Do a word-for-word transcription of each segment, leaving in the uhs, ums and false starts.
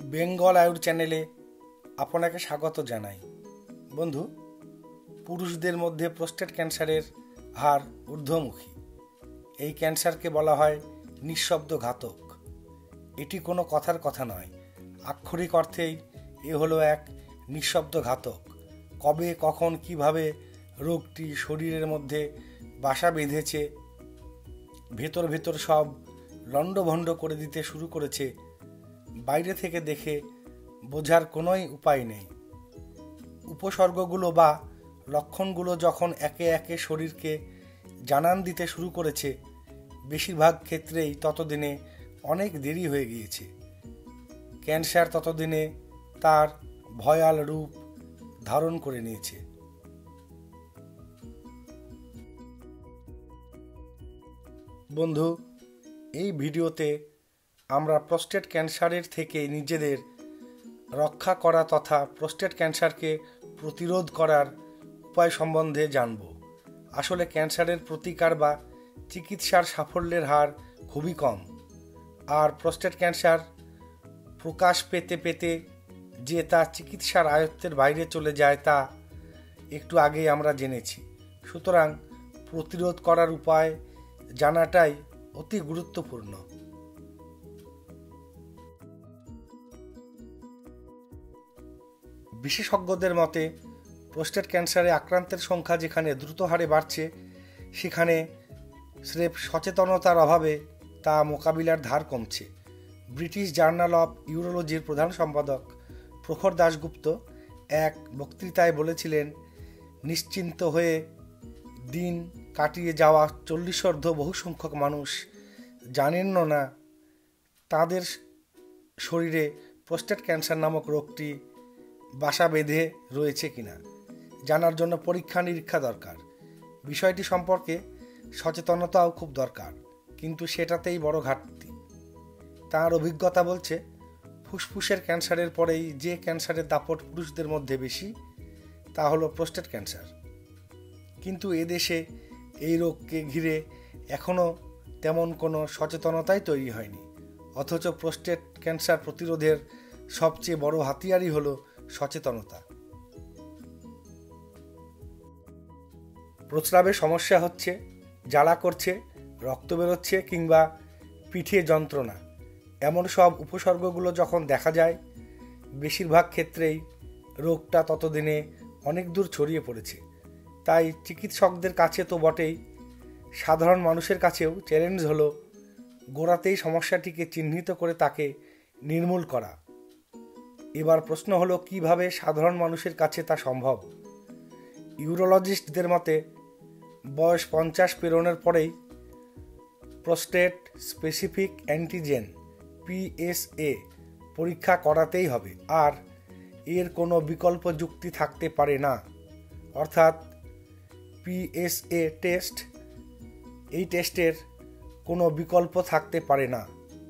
বেঙ্গল আয়ুর চ্যানেলে আপনাকে স্বাগত জানাই। বন্ধু, পুরুষদের মধ্যে প্রোস্টেট ক্যান্সারের হার ঊর্ধ্বমুখী। এই ক্যান্সারকে বলা হয় নিঃশব্দ ঘাতক। এটি কোনো কথার কথা নয়, আক্ষরিক অর্থেই এ হলো এক নিঃশব্দ ঘাতক। কবে, কখন, কিভাবে রোগটি শরীরের মধ্যে বাসা বেঁধেছে, ভেতর ভেতর সব লণ্ডভণ্ড করে দিতে শুরু করেছে, বাইরে থেকে দেখে বোঝার কোনোই উপায় নেই। উপসর্গগুলো বা লক্ষণগুলো যখন একে একে শরীরকে জানান দিতে শুরু করেছে, বেশিরভাগ ক্ষেত্রেই ততদিনে অনেক দেরি হয়ে গিয়েছে। ক্যান্সার ততদিনে তার ভয়াল রূপ ধারণ করে নিয়েছে। বন্ধু, এই ভিডিওতে আমরা প্রোস্টেট ক্যান্সারের থেকে নিজেদের রক্ষা করা তথা প্রোস্টেট ক্যান্সারকে প্রতিরোধ করার উপায় সম্বন্ধে জানব। আসলে ক্যান্সারের প্রতিকার বা চিকিৎসার সাফল্যের হার খুবই কম, আর প্রোস্টেট ক্যান্সার প্রকাশ পেতে পেতে যে তা চিকিৎসার আয়ত্তের বাইরে চলে যায় তা একটু আগেই আমরা জেনেছি। সুতরাং প্রতিরোধ করার উপায় জানাটাই অতি গুরুত্বপূর্ণ। বিশেষজ্ঞদের মতে প্রোস্টেট ক্যান্সারে আক্রান্তের সংখ্যা যেখানে দ্রুত হারে বাড়ছে, সেখানে স্রেফ সচেতনতার অভাবে তা মোকাবিলার ধার কমছে। ব্রিটিশ জার্নাল অফ ইউরোলজির প্রধান সম্পাদক প্রখর দাশগুপ্ত এক বক্তৃতায় বলেছিলেন, নিশ্চিন্ত হয়ে দিন কাটিয়ে যাওয়া চল্লিশোর্ধ্ব বহু সংখ্যক মানুষ জানেন না তাদের শরীরে প্রোস্টেট ক্যান্সার নামক রোগটি বাসা বেঁধে রয়েছে কিনা। জানার জন্য পরীক্ষা নিরীক্ষা দরকার। বিষয়টি সম্পর্কে সচেতনতাও খুব দরকার, কিন্তু সেটাতেই বড় ঘাটতি। তার অভিজ্ঞতা বলছে, ফুসফুসের ক্যান্সারের পরেই যে ক্যান্সারের দাপট পুরুষদের মধ্যে বেশি, তা হলো প্রোস্টেট ক্যান্সার। কিন্তু এদেশে এই রোগকে ঘিরে এখনও তেমন কোনো সচেতনতাই তৈরি হয়নি। অথচ প্রোস্টেট ক্যান্সার প্রতিরোধের সবচেয়ে বড় হাতিয়ারই হলো সচেতনতা। প্রস্রাবে সমস্যা হচ্ছে, জ্বালা করছে, রক্ত বেরোচ্ছে কিংবা পিঠে যন্ত্রণা, এমন সব উপসর্গগুলো যখন দেখা যায়, বেশিরভাগ ক্ষেত্রেই রোগটা ততদিনে অনেক দূর ছড়িয়ে পড়েছে। তাই চিকিৎসকদের কাছে তো বটেই, সাধারণ মানুষের কাছেও চ্যালেঞ্জ হলো গোড়াতেই সমস্যাটিকে চিহ্নিত করে তাকে নির্মূল করা। এবার প্রশ্ন হলো, কিভাবে সাধারণ মানুষের কাছে তা সম্ভব? ইউরোলজিস্টদের মতে বয়স পঞ্চাশ পেরোনোর পরেই প্রোস্টেট স্পেসিফিক অ্যান্টিজেন পিএসএ পরীক্ষা করাতেই হবে, আর এর কোনো বিকল্প যুক্তি থাকতে পারে না। অর্থাৎ পিএসএ টেস্ট, এই টেস্টের কোনো বিকল্প থাকতে পারে না।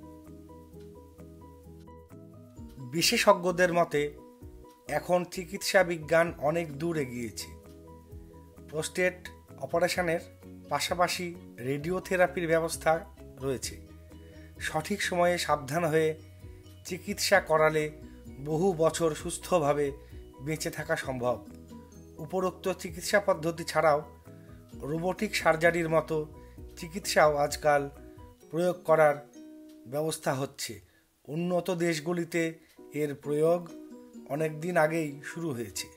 বিশেষজ্ঞদের মতে এখন চিকিৎসা বিজ্ঞান অনেক দূর এগিয়েছে। প্রোস্টেট অপারেশনের পাশাপাশি রেডিওথেরাপির ব্যবস্থা রয়েছে। সঠিক সময়ে সাবধান হয়ে চিকিৎসা করালে বহু বছর সুস্থভাবে বেঁচে থাকা সম্ভব। উপরোক্ত চিকিৎসা পদ্ধতি ছাড়াও রোবোটিক সার্জারির মতো চিকিৎসাও আজকাল প্রয়োগ করার ব্যবস্থা হচ্ছে। উন্নত দেশগুলিতে এর প্রয়োগ অনেক দিন আগেই শুরু হয়েছে।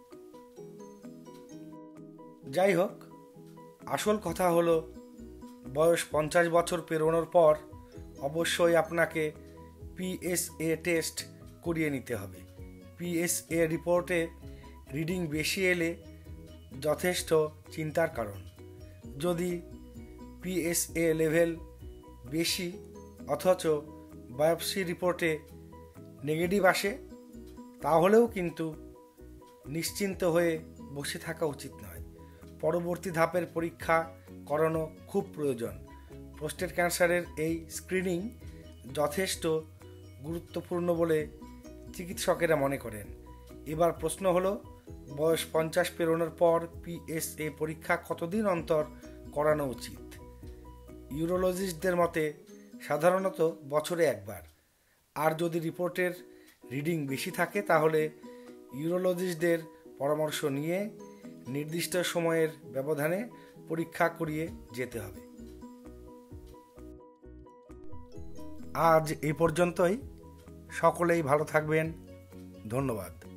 যাই হোক, আসল কথা হলো, বয়স পঞ্চাশ বছর পেরোনোর পর অবশ্যই আপনাকে পিএসএ টেস্ট করিয়ে নিতে হবে। পিএসএ রিপোর্টে রিডিং বেশি এলে যথেষ্ট চিন্তার কারণ। যদি পিএসএ লেভেল বেশি অথচ বায়োপসি রিপোর্টে নেগেটিভ আসে, তাহলেও কিন্তু নিশ্চিন্ত হয়ে বসে থাকা উচিত নয়। পরবর্তী ধাপের পরীক্ষা করানো খুব প্রয়োজন। প্রোস্টেট ক্যান্সারের এই স্ক্রিনিং যথেষ্ট গুরুত্বপূর্ণ বলে চিকিৎসকেরা মনে করেন। এবার প্রশ্ন হলো, বয়স পঞ্চাশ পেরোনোর পর পিএসএ পরীক্ষা কতদিন অন্তর করানো উচিত? ইউরোলজিস্টদের মতে সাধারণত বছরে একবার, আর যদি রিপোর্টের রিডিং বেশি থাকে তাহলে ইউরোলজিস্টদের পরামর্শ নিয়ে নির্দিষ্ট সময়ের ব্যবধানে পরীক্ষা করিয়ে যেতে হবে। আজ এই পর্যন্তই। সকলেই ভালো থাকবেন। ধন্যবাদ।